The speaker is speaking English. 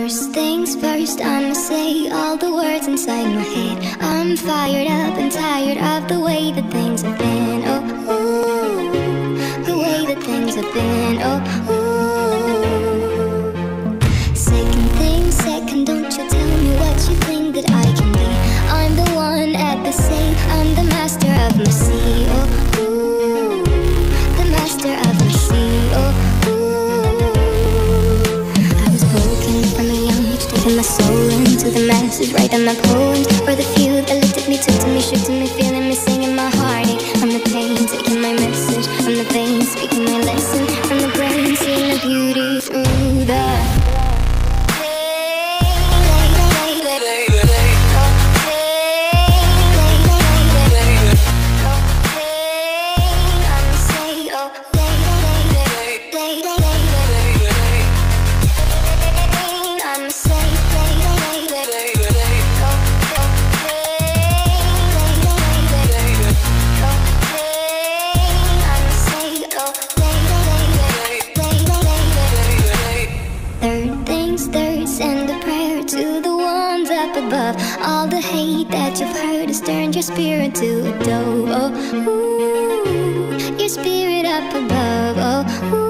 First things first, I'ma say all the words inside my head. I'm fired up and tired of the way that things have been. Oh, ooh, the way that things have been. Oh, ooh. Second thing second, don't you tell me what you think that I can be. I'm the one at the same, I'm the master of my sea. Oh, ooh, the master of my sea. Oh, taking my soul into the masses, writing my poems for the few that looked at me, took to me, shook to me, feeling me, singing my heartache. From the pain, taking my message from the veins, speaking my lesson from the brain, seeing the beauty through the above. All the hate that you've heard has turned your spirit to a dove. Oh, ooh, your spirit up above. Oh, ooh.